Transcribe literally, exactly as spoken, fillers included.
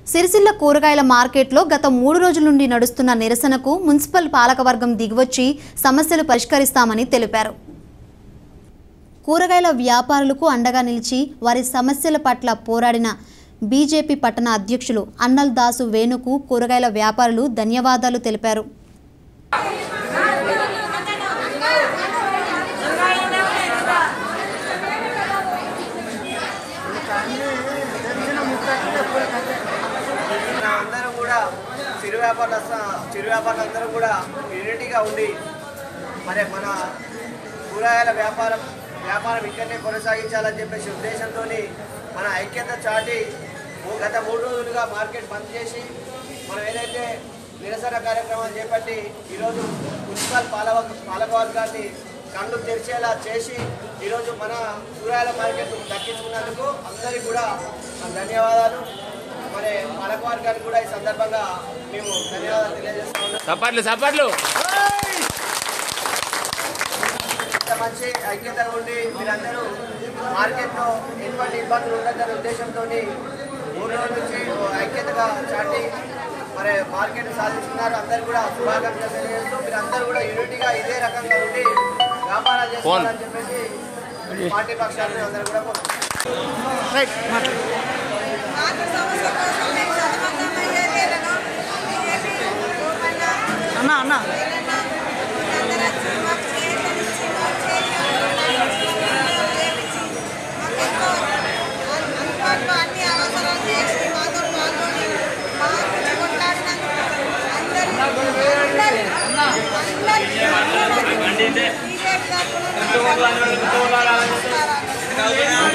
సిరిసిల్ల కూరగాయల మార్కెట్లో గత మూడు రోజుల నుండి నడుస్తున్న నిరసనకు మున్సిపల్ పాలకవర్గం దిగివచ్చి సమస్యలు పరిష్కరిస్తామని తెలిపారు. కూరగాయల వ్యాపారులకు అండగా నిలిచి వారి సమస్యల పట్ల పోరాడిన బీజేపీ పట్టణ అధ్యక్షులు అన్నల్ దాసు వేణుకు కూరగాయల వ్యాపారులు ధన్యవాదాలు తెలిపారు. అందరూ కూడా చిరు వ్యాపారులు చిరు వ్యాపారులు అందరూ కూడా యూనిటీగా ఉండి మరి మన కూరగాయల వ్యాపారం వ్యాపారం ఇక్కడనే కొనసాగించాలని చెప్పేసి ఉద్దేశంతో మన ఐక్యత చాటి గత మూడు రోజులుగా మార్కెట్ బంద్ చేసి మనం ఏదైతే నిరసన కార్యక్రమాలు చేపట్టి ఈరోజు మున్సిపల్ పాలక పాలకవర్గాన్ని కళ్ళు తెరిచేలా చేసి ఈరోజు మన కూరగాయల మార్కెట్ దక్కించుకున్నందుకు అందరికీ కూడా ధన్యవాదాలు. మరి పాలకవర్గానికి కూడా ఈ సందర్భంగా మేము ధన్యవాదాలు తెలియజేస్తా ఉన్నాం. మంచి ఐక్యత ఉండి మీరందరూ మార్కెట్లో ఎటువంటి ఇబ్బందులు ఉండదనే ఉద్దేశంతో మూడు రోజుల నుంచి ఐక్యతగా చాటి మరి మార్కెట్ సాధిస్తున్నారు. అందరూ కూడా శుభాకాంక్షలు తెలియజేస్తూ మీరందరూ కూడా యూనిటీగా ఇదే రకంగా ఉండి వ్యాపారాలు చేసుకోవాలని చెప్పేసి పార్టీ పక్షాలను అందరూ కూడా అన్నా అన్నా Nah,